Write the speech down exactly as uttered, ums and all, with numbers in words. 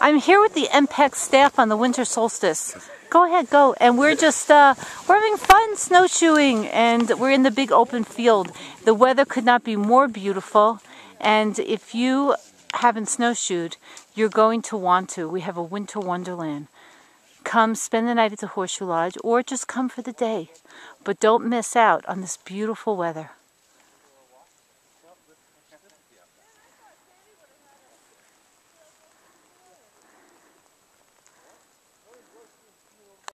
I'm here with the M P E C staff on the winter solstice. Go ahead, go. And we're just, uh, we're having fun snowshoeing, and we're in the big open field. The weather could not be more beautiful, and if you haven't snowshoed, you're going to want to. We have a winter wonderland. Come spend the night at the Horseshoe Lodge, or just come for the day. But don't miss out on this beautiful weather.